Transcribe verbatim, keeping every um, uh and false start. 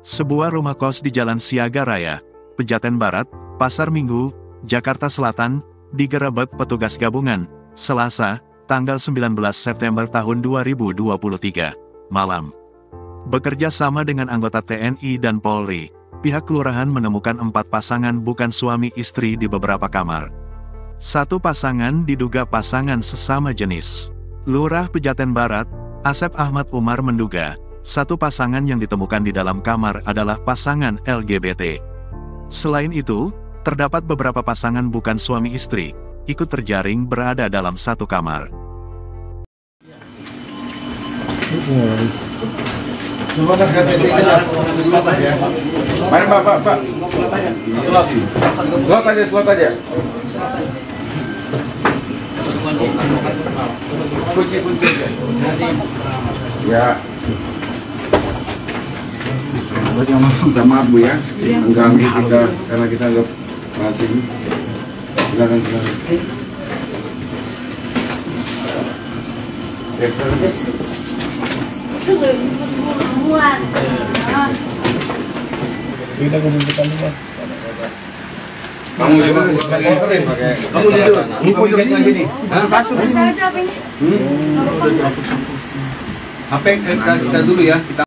Sebuah rumah kos di Jalan Siaga Raya, Pejaten Barat, Pasar Minggu, Jakarta Selatan, digerebek petugas gabungan, Selasa, tanggal sembilan belas September tahun dua ribu dua puluh tiga, malam. Bekerja sama dengan anggota T N I dan Polri, pihak kelurahan menemukan empat pasangan bukan suami istri di beberapa kamar. Satu pasangan diduga pasangan sesama jenis. Lurah Pejaten Barat, Asep Ahmad Umar menduga, satu pasangan yang ditemukan di dalam kamar adalah pasangan L G B T. Selain itu, terdapat beberapa pasangan bukan suami istri, ikut terjaring berada dalam satu kamar. Mari Pak, Pak, Pak. Slot aja, slot aja. Kunci-kunci aja. Ya. Minta maaf Bu ya, mengganggu kita karena kita nggak masih. Silakan silakan. Kita kumpulkan dulu. Kamu juga pakai pakai. Kamu duduk. Ini pojoknya gini. Saya aja H P-nya. H P kita dulu ya. Kita